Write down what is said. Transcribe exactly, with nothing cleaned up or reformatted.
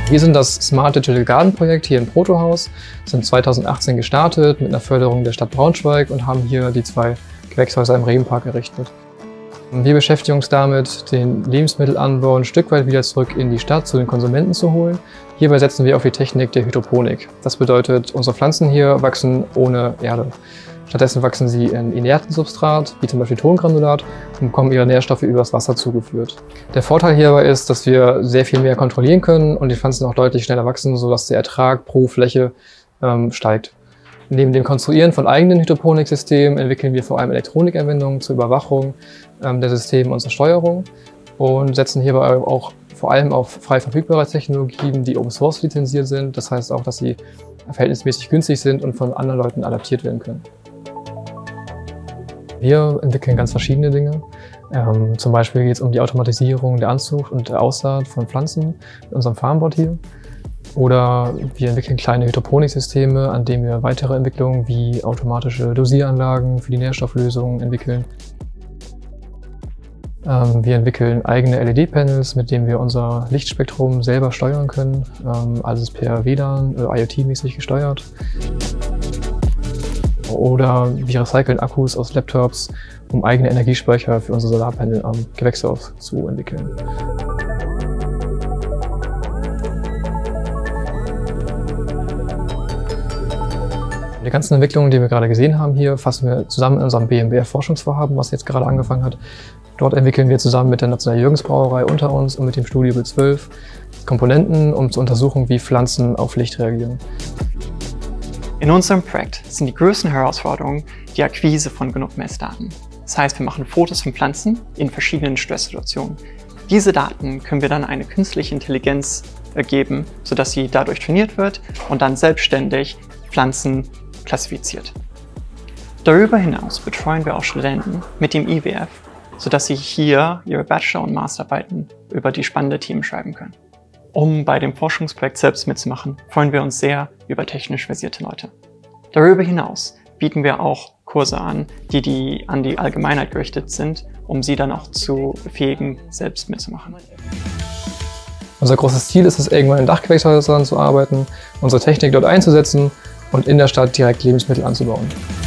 Wir sind das Smart Digital Garden Projekt hier im Protohaus, sind zweitausendachtzehn gestartet mit einer Förderung der Stadt Braunschweig und haben hier die zwei Gewächshäuser im Regenpark errichtet. Wir beschäftigen uns damit, den Lebensmittelanbau ein Stück weit wieder zurück in die Stadt zu den Konsumenten zu holen. Hierbei setzen wir auf die Technik der Hydroponik. Das bedeutet, unsere Pflanzen hier wachsen ohne Erde. Stattdessen wachsen sie in inerten Substrat, wie zum Beispiel Tongranulat, und bekommen ihre Nährstoffe übers Wasser zugeführt. Der Vorteil hierbei ist, dass wir sehr viel mehr kontrollieren können und die Pflanzen auch deutlich schneller wachsen, sodass der Ertrag pro Fläche ähm, steigt. Neben dem Konstruieren von eigenen Hydroponiksystemen entwickeln wir vor allem Elektronikanwendungen zur Überwachung ähm, der Systeme und zur Steuerung und setzen hierbei auch vor allem auf frei verfügbare Technologien, die Open Source lizenziert sind. Das heißt auch, dass sie verhältnismäßig günstig sind und von anderen Leuten adaptiert werden können. Wir entwickeln ganz verschiedene Dinge. Ähm, zum Beispiel geht es um die Automatisierung der Anzucht und der Aussaat von Pflanzen in unserem Farmbot hier. Oder wir entwickeln kleine Hydroponiksysteme, an denen wir weitere Entwicklungen wie automatische Dosieranlagen für die Nährstofflösungen entwickeln. Ähm, wir entwickeln eigene L E D-Panels, mit denen wir unser Lichtspektrum selber steuern können. Ähm, alles per W L A N, äh, IoT-mäßig gesteuert. Oder wir recyceln Akkus aus Laptops, um eigene Energiespeicher für unsere Solarpanel am Gewächshaus zu entwickeln. Die ganzen Entwicklungen, die wir gerade gesehen haben hier, fassen wir zusammen in unserem B M B F-Forschungsvorhaben, was jetzt gerade angefangen hat. Dort entwickeln wir zusammen mit der Nationalen Jürgens-Brauerei unter uns und mit dem Studio B zwölf Komponenten, um zu untersuchen, wie Pflanzen auf Licht reagieren. In unserem Projekt sind die größten Herausforderungen die Akquise von genug Messdaten. Das heißt, wir machen Fotos von Pflanzen in verschiedenen Stresssituationen. Diese Daten können wir dann eine künstliche Intelligenz geben, sodass sie dadurch trainiert wird und dann selbstständig Pflanzen klassifiziert. Darüber hinaus betreuen wir auch Studenten mit dem I W F, sodass sie hier ihre Bachelor- und Masterarbeiten über die spannenden Themen schreiben können. Um bei dem Forschungsprojekt selbst mitzumachen, freuen wir uns sehr über technisch versierte Leute. Darüber hinaus bieten wir auch Kurse an, die, die an die Allgemeinheit gerichtet sind, um sie dann auch zu befähigen, selbst mitzumachen. Unser großes Ziel ist es, irgendwann in Dachgewächshäusern zu arbeiten, unsere Technik dort einzusetzen und in der Stadt direkt Lebensmittel anzubauen.